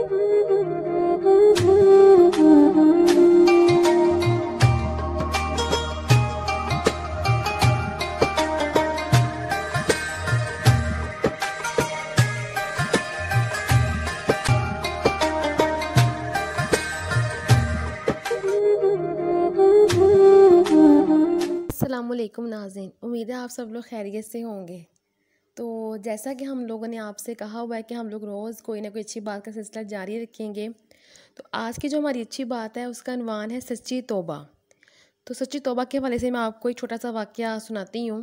अस्सलामुअलैकुम नाज़रीन, उम्मीद है आप सब लोग खैरियत से होंगे। तो जैसा कि हम लोगों ने आपसे कहा हुआ है कि हम लोग रोज़ कोई ना कोई अच्छी बात का सिलसिला जारी रखेंगे। तो आज की जो हमारी अच्छी बात है उसका अनवान है सच्ची तौबा। तो सच्ची तौबा के हवाले से मैं आपको एक छोटा सा वाक़या सुनाती हूँ।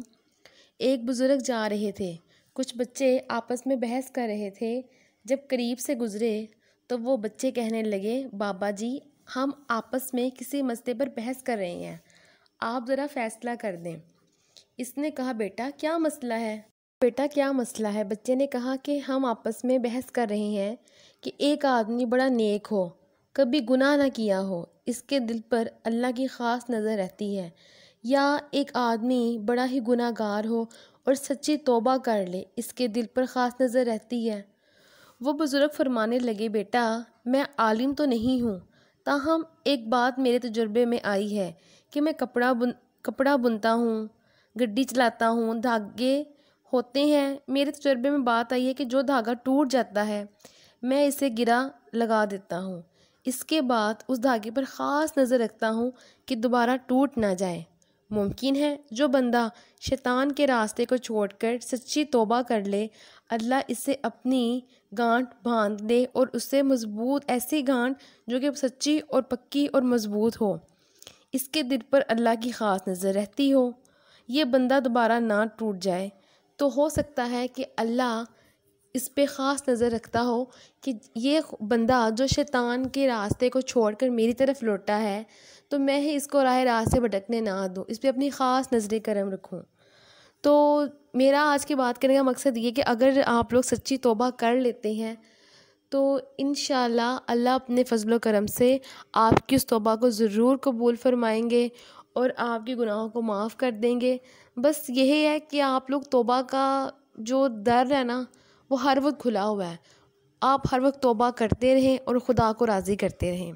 एक बुज़ुर्ग जा रहे थे, कुछ बच्चे आपस में बहस कर रहे थे। जब करीब से गुज़रे तो वो बच्चे कहने लगे, बाबा जी हम आपस में किसी मसले पर बहस कर रहे हैं, आप ज़रा फ़ैसला कर दें। इसने कहा, बेटा क्या मसला है? बेटा क्या मसला है? बच्चे ने कहा कि हम आपस में बहस कर रहे हैं कि एक आदमी बड़ा नेक हो, कभी गुनाह ना किया हो, इसके दिल पर अल्लाह की ख़ास नज़र रहती है, या एक आदमी बड़ा ही गुनाहगार हो और सच्ची तौबा कर ले, इसके दिल पर ख़ास नज़र रहती है। वो बुज़ुर्ग फरमाने लगे, बेटा मैं आलिम तो नहीं हूँ, ताहम एक बात मेरे तजुर्बे में आई है कि मैं कपड़ा बुनता हूँ, गड्डी चलाता हूँ, धागे होते हैं। मेरे तजुर्बे में बात आई है कि जो धागा टूट जाता है मैं इसे गिरा लगा देता हूँ, इसके बाद उस धागे पर ख़ास नज़र रखता हूँ कि दोबारा टूट ना जाए। मुमकिन है जो बंदा शैतान के रास्ते को छोड़कर सच्ची तौबा कर ले, अल्लाह इसे अपनी गांठ बांध दे और उससे मज़बूत ऐसी गांठ जो कि सच्ची और पक्की और मज़बूत हो, इसके दिल पर अल्लाह की ख़ास नज़र रहती हो, ये बंदा दोबारा ना टूट जाए। तो हो सकता है कि अल्लाह इस पे ख़ास नज़र रखता हो कि ये बंदा जो शैतान के रास्ते को छोड़कर मेरी तरफ लौटा है, तो मैं ही इसको राह रास्त से भटकने ना दूँ, इस पे अपनी ख़ास नज़र करम रखूँ। तो मेरा आज की बात करने का मकसद ये कि अगर आप लोग सच्ची तौबा कर लेते हैं तो इंशाअल्लाह अल्लाह अपने फ़ज़ल व करम से आपकी उस तौबा को ज़रूर कबूल फ़रमाएंगे और आपके गुनाहों को माफ़ कर देंगे। बस यही है कि आप लोग तौबा का जो दर है ना वो हर वक्त खुला हुआ है, आप हर वक्त तौबा करते रहें और ख़ुदा को राज़ी करते रहें।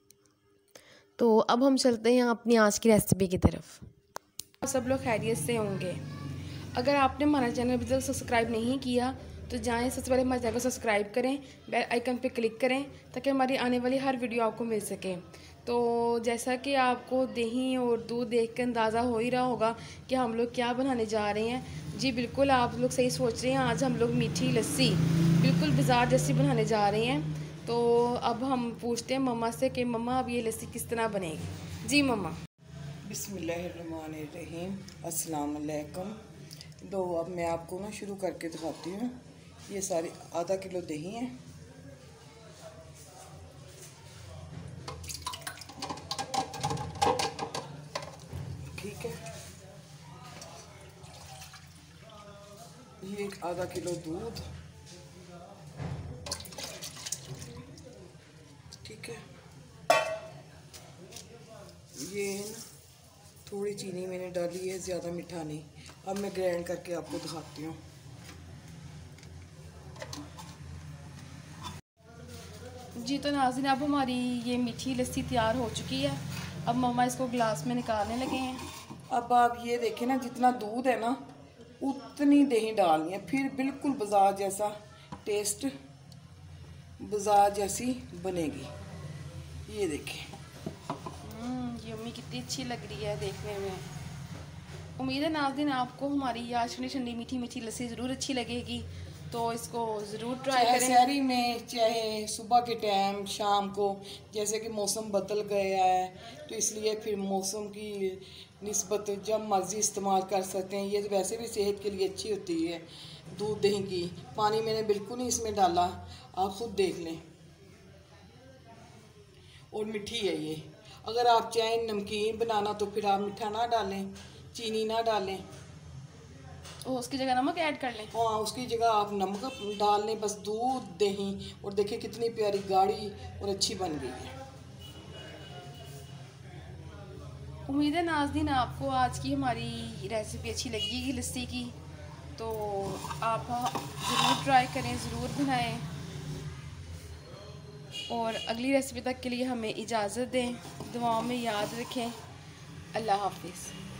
तो अब हम चलते हैं अपनी आज की रेसिपी की तरफ। आप सब लोग खैरियत से होंगे। अगर आपने हमारा चैनल अभी तक सब्सक्राइब नहीं किया तो जाएं, सबसे पहले हमारे चैनल को सब्सक्राइब करें, बेल आइकन पे क्लिक करें ताकि हमारी आने वाली हर वीडियो आपको मिल सके। तो जैसा कि आपको दही और दूध देख कर अंदाज़ा हो ही रहा होगा कि हम लोग क्या बनाने जा रहे हैं। जी बिल्कुल, आप लोग सही सोच रहे हैं, आज हम लोग मीठी लस्सी बिल्कुल बाज़ार जैसी बनाने जा रहे हैं। तो अब हम पूछते हैं मम्मा से कि मम्मा अब ये लस्सी किस तरह बनेगी। जी मम्मा। बिस्मिल्लाहिर्रहमानिर्रहीम, अस्सलाम वालेकुम। तो अब मैं आपको ना शुरू करके दिखाती हूँ। ये सारी आधा किलो दही है, ठीक है। ये आधा किलो दूध, ठीक है। ये ना थोड़ी चीनी मैंने डाली है, ज़्यादा मीठा नहीं। अब मैं ग्राइंड करके आपको दिखाती हूँ। जी तो नाज़रीन, अब हमारी ये मीठी लस्सी तैयार हो चुकी है। अब मम्मा इसको ग्लास में निकालने लगे हैं। अब आप ये देखें ना, जितना दूध है ना उतनी दही डालनी है, फिर बिल्कुल बाजार जैसा टेस्ट, बाजार जैसी बनेगी। ये देखें, ये अम्मी कितनी अच्छी लग रही है देखने में। उम्मीद है नाज़रीन आपको हमारी आज ठंडी ठंडी मीठी मीठी लस्सी ज़रूर अच्छी लगेगी, तो इसको ज़रूर ट्राई करें। शहरी में चाहे सुबह के टाइम, शाम को, जैसे कि मौसम बदल गया है तो इसलिए फिर मौसम की निस्बत जब मर्ज़ी इस्तेमाल कर सकते हैं। ये वैसे भी सेहत के लिए अच्छी होती है दूध दही की। पानी मैंने बिल्कुल नहीं इसमें डाला, आप खुद देख लें। और मीठी है ये। अगर आप चाहें नमकीन बनाना तो फिर आप मीठा ना डालें, चीनी ना डालें, और उसकी जगह नमक ऐड कर लें। हाँ, उसकी जगह आप नमक डाल लें। बस दूध दही, और देखिए कितनी प्यारी गाढ़ी और अच्छी बन गई है। उम्मीद है नाज़रीन आपको आज की हमारी रेसिपी अच्छी लगेगी लस्सी की, तो आप ज़रूर ट्राई करें, ज़रूर बनाएं। और अगली रेसिपी तक के लिए हमें इजाज़त दें। दुआओं में याद रखें। अल्लाह हाफिज़।